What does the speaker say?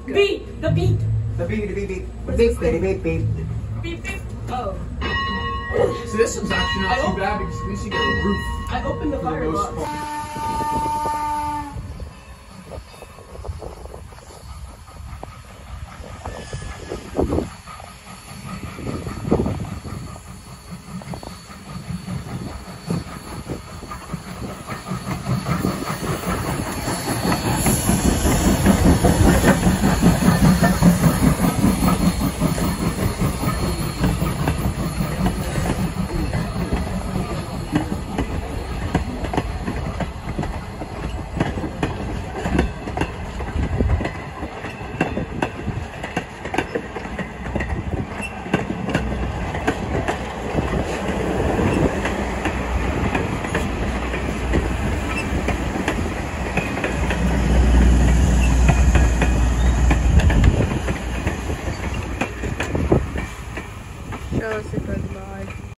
Beat. The beat. The beep, beep, beep. What Beep, is this beep, beep, beep. Beep, beep. Oh. So this one's actually not too bad because at least you get a roof. I opened the For the most firebox. part. Show us if it's live.